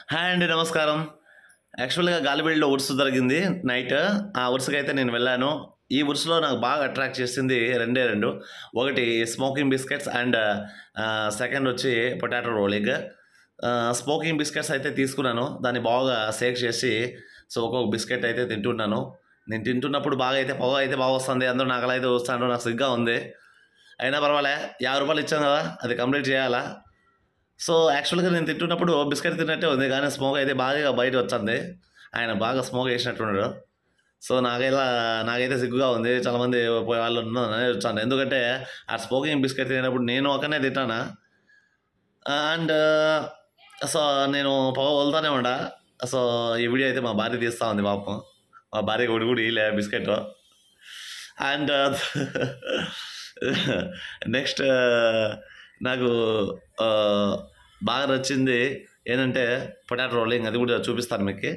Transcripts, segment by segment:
Hi అండి, నమస్కారం. యాక్చువల్‌గా గాలిబీడులో ఉరుసు జరిగింది నైట్. ఆ ఉరుసుకైతే నేను వెళ్ళాను. ఈ ఉరుసులో నాకు బాగా అట్రాక్ట్ చేసింది రెండే 2. ఒకటి స్మోకింగ్ బిస్కెట్స్ అండ్ సెకండ్ వచ్చి పొటాటో రోలింగ్. స్మోకింగ్ బిస్కెట్స్ అయితే తీసుకున్నాను. దాన్ని బాగా షేక్ చేసి ఒక్కొక్క బిస్కెట్ అయితే తింటున్నాను. నేను తింటున్నప్పుడు బాగా అయితే పొగ అయితే బాగా వస్తుంది. అందరూ నాకు అలా అయితే చూస్తుండ్రు. నాకు సిగ్గుగా ఉంది. అయినా పర్వాలే, రూ. 50 ఇచ్చాను కదా! అది కంప్లీట్ చేయాలా. యాక్చువల్‌గా నేను తింటున్నప్పుడు బిస్కెట్ తిన్నట్టే ఉంది. కానీ స్మోక్ అయితే బాగా బయటకి వచ్చింది. ఆయన బాగా స్మోక్ చేసినట్టున్నాడు. నాకైతే సిగ్గుగా ఉంది. చాలామంది పోయే వాళ్ళు అనే వచ్చాను. ఎందుకంటే ఆ స్మోకింగ్ బిస్కెట్ తినేటప్పుడు నేను ఒక్కనే తింటానా. అండ్ సో, నేను పొగ వదులుతానే ఉండా. సో, ఈ వీడియో అయితే మా భార్య తీస్తా ఉంది పాపం. మా భార్యకి ఒకటి కూడా ఇయలే బిస్కెట్. అండ్ నెక్స్ట్ నాకు బాగా నచ్చింది ఏంటంటే పొటాటో రోలింగ్. అది కూడా చూపిస్తాను మీకు.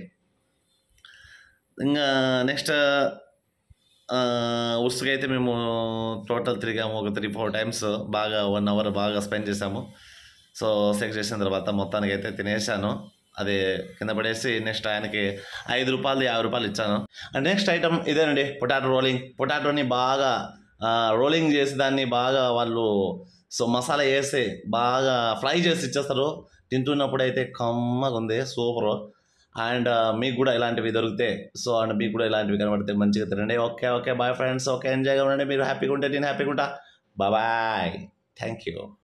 ఇంకా నెక్స్ట్ ఉరుసుకైతే మేము టోటల్ తిరిగాము. ఒక 3-4 టైమ్స్. బాగా 1 అవర్ బాగా స్పెండ్ చేసాము. సెక్ చేసిన తర్వాత మొత్తానికి అయితే తినేసాను. అది కింద పడేసి నెక్స్ట్ ఆయనకి రూ. 5, రూ. 50 ఇచ్చాను. అండ్ నెక్స్ట్ ఐటమ్ ఇదేనండి, పొటాటో రోలింగ్. పొటాటోని బాగా రోలింగ్ చేసి దాన్ని బాగా వాళ్ళు మసాలా వేసి బాగా ఫ్రై చేసి ఇచ్చేస్తారు. తింటున్నప్పుడు అయితే కమ్మగా ఉంది, సూపరు. అండ్ మీకు కూడా ఇలాంటివి దొరికితే అండ్ మీకు కూడా ఇలాంటివి కనబడితే మంచిగా తినండి. Okay bye friends. ఎంజాయ్గా ఉండండి. మీరు హ్యాపీగా ఉంటే నేను హ్యాపీగా ఉంటా. బాయ్. Thank you.